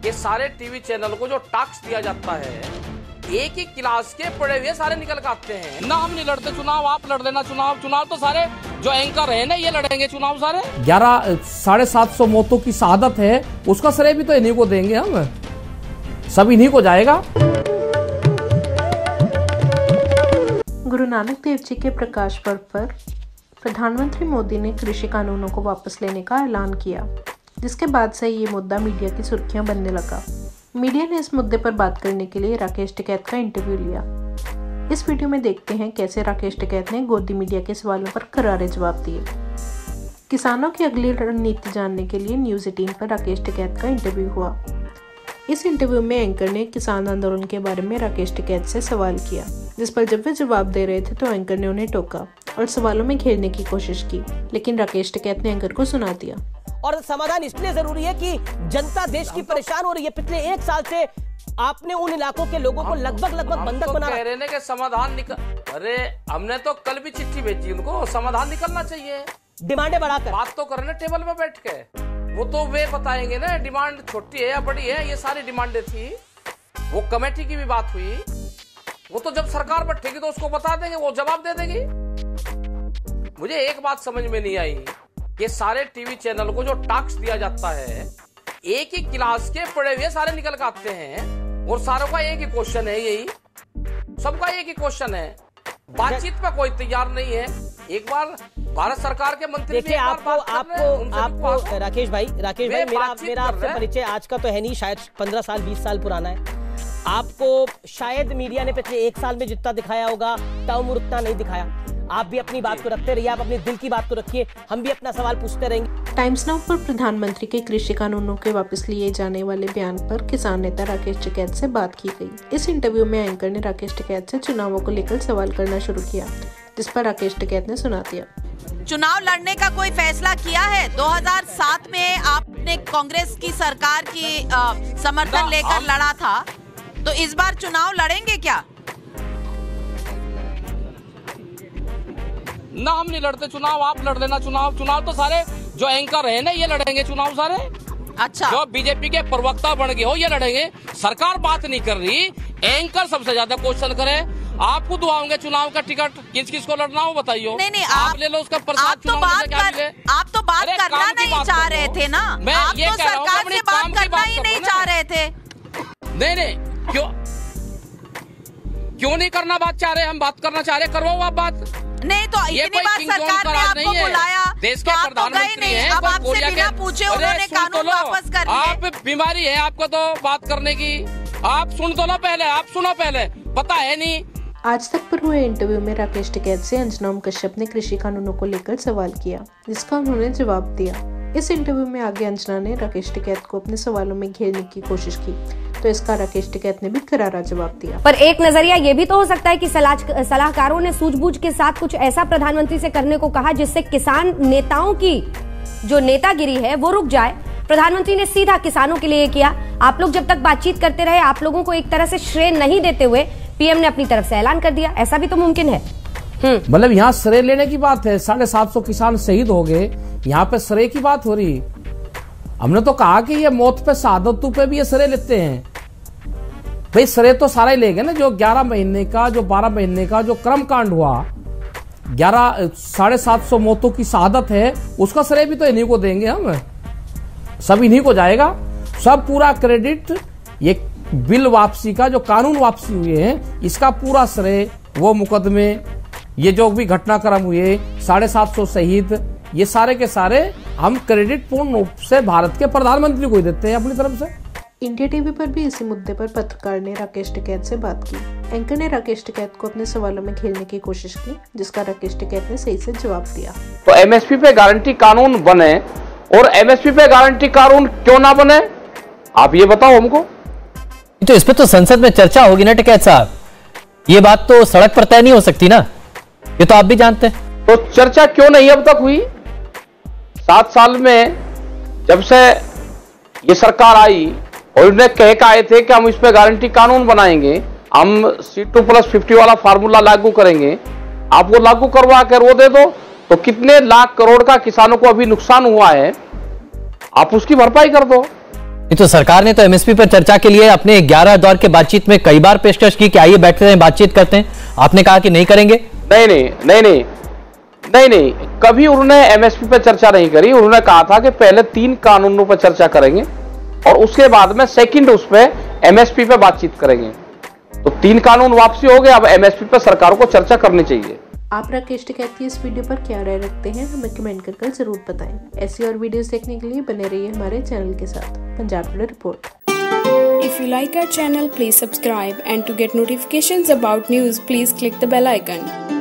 ये सारे TV channel को जो टास्क दिया जाता है, एक ही क्लास के पढ़े हुए सारे निकल के आते हैं ना। हम नहीं लड़ते चुनाव, आप लड़ लेना चुनाव तो सारे जो एंकर है ना ये लड़ेंगे चुनाव सारे। 750 मौतों की शहादत है, उसका श्रेय भी तो इन्हीं को देंगे हम, सब इन्हीं को जाएगा। गुरु नानक देव जी के प्रकाश पर्व पर प्रधानमंत्री मोदी ने कृषि कानूनों को वापस लेने का ऐलान किया, जिसके बाद से ये मुद्दा मीडिया की सुर्खियां बनने लगा। मीडिया ने इस मुद्दे पर बात करने के लिए राकेश टिकैत का इंटरव्यू लिया। इस वीडियो में देखते हैं कैसे राकेश टिकैत ने गोदी मीडिया के सवालों पर करारे जवाब दिए। किसानों की अगली रणनीति जानने के लिए न्यूज़ 18 पर राकेश टिकैत का इंटरव्यू हुआ। इस इंटरव्यू में एंकर ने किसान आंदोलन के बारे में राकेश टिकैत से सवाल किया, जिस पर जब वे जवाब दे रहे थे तो एंकर ने उन्हें टोका और सवालों में घेरने की कोशिश की, लेकिन राकेश टिकैत ने एंकर को सुना दिया। और समाधान इसलिए जरूरी है कि जनता देश की परेशान हो रही है। पिछले 1 साल से आपने उन इलाकों के लोगों को लगभग बंधक बना कह रहे हैं कि समाधान निकल। अरे हमने तो कल भी चिट्ठी भेजी उनको, समाधान निकलना चाहिए। डिमांडें बढ़ाकर बात तो करने टेबल पे बैठ के, वो तो वे बताएंगे ना डिमांड छोटी है या बड़ी है। ये सारी डिमांडें थी, वो कमेटी की भी बात हुई, वो तो जब सरकार बैठेगी तो उसको बता देंगे, वो जवाब दे देगी। मुझे एक बात समझ में नहीं आई, ये सारे टीवी चैनल को जो टास्क दिया जाता है, एक ही क्लास के पढ़े हुए सारे निकल के आते हैं और सारों का एक ही क्वेश्चन है, यही सबका एक ही क्वेश्चन है। बातचीत पे कोई तैयार नहीं है। एक बार भारत सरकार के मंत्री देखिए, आपको राकेश भाई मेरा आपसे परिचय आज का तो है नहीं, शायद 15 साल 20 साल पुराना है। आपको शायद मीडिया ने पिछले 1 साल में जितना दिखाया होगा ताउम्र उतना नहीं दिखाया। आप भी अपनी बात को रखते रहिए, आप अपने दिल की बात को रखिए, हम भी अपना सवाल पूछते रहेंगे। टाइम्स नाउ पर प्रधानमंत्री के कृषि कानूनों के वापस लिए जाने वाले बयान पर किसान नेता राकेश टिकैत से बात की गई। इस इंटरव्यू में एंकर ने राकेश टिकैत से चुनावों को लेकर सवाल करना शुरू किया, जिस पर राकेश टिकैत ने सुना दिया। चुनाव लड़ने का कोई फैसला किया है? 2007 में आपने कांग्रेस की सरकार की समर्थन लेकर लड़ा था, तो इस बार चुनाव लड़ेंगे क्या? ना हम नहीं लड़ते चुनाव, आप लड़ लेना चुनाव तो सारे जो एंकर है ना ये लड़ेंगे चुनाव सारे। अच्छा, जो बीजेपी के प्रवक्ता बन गए हो ये लड़ेंगे। सरकार बात नहीं कर रही, एंकर सबसे ज्यादा क्वेश्चन करे। आपको दुआओगे चुनाव का टिकट, किस किस को लड़ना हो बताइए। नहीं, आप ले लो उसका प्रसाद। आप तो बात करना नहीं चाह रहे थे ना, आप तो सरकार से बात करना ही नहीं चाह रहे थे। नहीं, क्यों नहीं करना बात चाह रहे? हम बात करना चाह रहे, करवाओ आप बात। नहीं तो इतनी बार सरकार ने आपको बुलाया, देश के प्रधानमंत्री हैं, अब आपसे बिना पूछे उन्होंने कानून वापस कर दिए। आप बीमारी है आपको तो बात करने की, आप सुन तो लो पहले, आप सुनो पहले, पता है नहीं। आज तक पर हुए इंटरव्यू में राकेश टिकैत से अंजना ओम कश्यप ने कृषि कानूनों को लेकर सवाल किया, जिसका उन्होंने जवाब दिया। इस इंटरव्यू में आगे अंजना ने राकेश टिकैत को अपने सवालों में घेरने की कोशिश की, तो इसका राकेश टिकैत ने भी करारा जवाब दिया। पर एक नजरिया ये भी तो हो सकता है कि सलाहकारों ने सूझबूझ के साथ कुछ ऐसा प्रधानमंत्री से करने को कहा जिससे किसान नेताओं की जो नेतागिरी है वो रुक जाए। प्रधानमंत्री ने सीधा किसानों के लिए किया। आप लोग जब तक बातचीत करते रहे, आप लोगों को एक तरह से श्रेय नहीं देते हुए पीएम ने अपनी तरफ से ऐलान कर दिया। ऐसा भी तो मुमकिन है। मतलब यहाँ श्रेय लेने की बात है, 750 किसान शहीद हो गए, यहाँ पे श्रेय की बात हो रही। हमने तो कहा कि ये मौत पे शहादतों पे भी ये श्रेय लेते हैं। भाई श्रेय तो सारा ही लेंगे ना, जो 11 महीने का, जो 12 महीने का जो क्रम कांड हुआ, 750 मौतों की शहादत है, उसका श्रेय भी तो इन्हीं को देंगे हम, सब इन्हीं को जाएगा। सब पूरा क्रेडिट ये बिल वापसी का, जो कानून वापसी हुए हैं, इसका पूरा श्रेय, वो मुकदमे, ये जो भी घटनाक्रम हुए, 750 शहीद, ये सारे के सारे हम क्रेडिट पूर्ण रूप से भारत के प्रधानमंत्री को ही देते हैं अपनी तरफ से। इंडिया टीवी पर भी इसी मुद्दे पर पत्रकार ने राकेश टिकैत से बात की। एंकर ने राकेश टिकैत को अपने सवालों में घेरने की कोशिश की, जिसका राकेश टिकैत ने सही से जवाब दिया। तो एमएसपी पे गारंटी कानून बने, और एमएसपी पे गारंटी कानून क्यों ना बने, आप ये बताओ हमको। तो इस पे तो संसद में चर्चा होगी ना टिकैत साहब, ये बात तो सड़क पर तय नहीं हो सकती ना, ये तो आप भी जानते हैं। तो चर्चा क्यों नहीं अब तक हुई? 7 साल में जब से ये सरकार आई और उन्हें कह के आए थे कि हम इस पे गारंटी कानून बनाएंगे, हम C2+50 वाला फार्मूला लागू करेंगे, आप वो लागू करवा कर वो दे दो। तो कितने लाख करोड़ का किसानों को अभी नुकसान हुआ है, आप उसकी भरपाई कर दो। ये तो सरकार ने तो एमएसपी पर चर्चा के लिए अपने 11 दौर के बातचीत में कई बार पेशकश की कि आइए बैठते हैं, बातचीत करते हैं। आपने कहा कि नहीं करेंगे। नहीं, कभी उन्होंने एमएसपी पर चर्चा नहीं करी। उन्होंने कहा था कि पहले 3 कानूनों पर चर्चा करेंगे और उसके बाद में सेकंड उस पर एमएसपी पे बातचीत करेंगे। तो 3 कानून वापसी हो गए, अब एमएसपी पर सरकार को चर्चा करनी चाहिए। आप राकेश टिकैत की इस वीडियो पर क्या राय रखते हैं, हमें कमेंट कर जरूर बताएं। ऐसी और वीडियोस देखने के लिए बने रहिए हमारे चैनल के साथ। Punjab today report. If you like our channel, please subscribe, and to get notifications about news, please click the bell icon.